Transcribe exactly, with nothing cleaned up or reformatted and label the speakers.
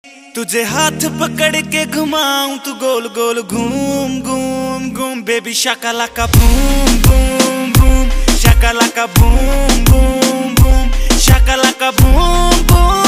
Speaker 1: तुझे हाथ पकड़ के घुमाऊं तू गोल गोल घूम घूम घूम बेबी शाकालाका बूम बूम बूम शाकालाका बूम बूम बूम शाकालाका बूम बूम